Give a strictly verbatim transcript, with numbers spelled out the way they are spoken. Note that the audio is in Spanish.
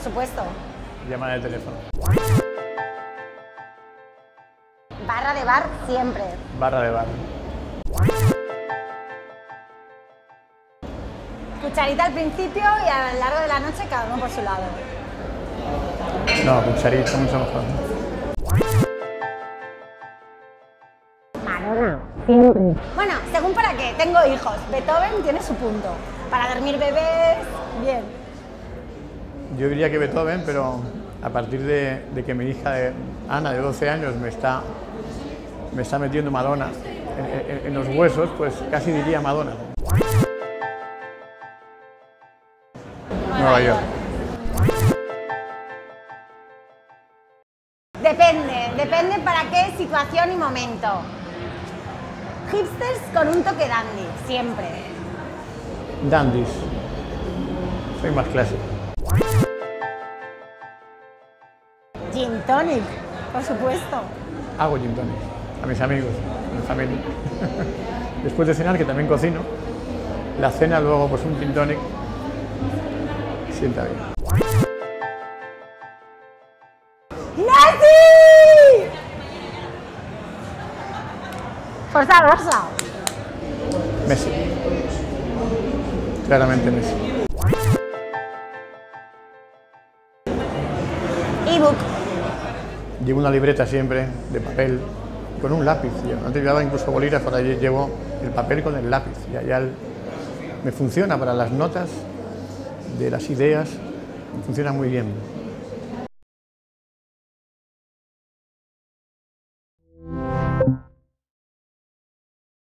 supuesto. Llamada de teléfono. Barra de bar siempre. Barra de bar. Cucharita al principio y a lo largo de la noche cada uno por su lado. No, cucharita, mucho mejor. Madonna, siempre. Bueno, según para qué, tengo hijos. Beethoven tiene su punto. Para dormir bebés, bien. Yo diría que Beethoven, pero a partir de, de que mi hija de, Ana, de doce años, me está, me está metiendo Madonna en, en, en los huesos, pues casi diría Madonna. Nueva York. Depende, depende para qué situación y momento. Hipsters con un toque dandy, siempre. Dandies. Soy más clásico. Gin tonic, por supuesto. Hago gin tonic a mis amigos, a mi familia. Después de cenar, que también cocino, la cena luego pues un gin tonic sienta bien. ¡Messi! Forza Rosa. Messi. Claramente Messi. Ebook. Llevo una libreta siempre de papel con un lápiz. Antes llevaba incluso bolígrafo, ahora llevo el papel con el lápiz. Ya, ya el, me funciona para las notas de las ideas, me funciona muy bien.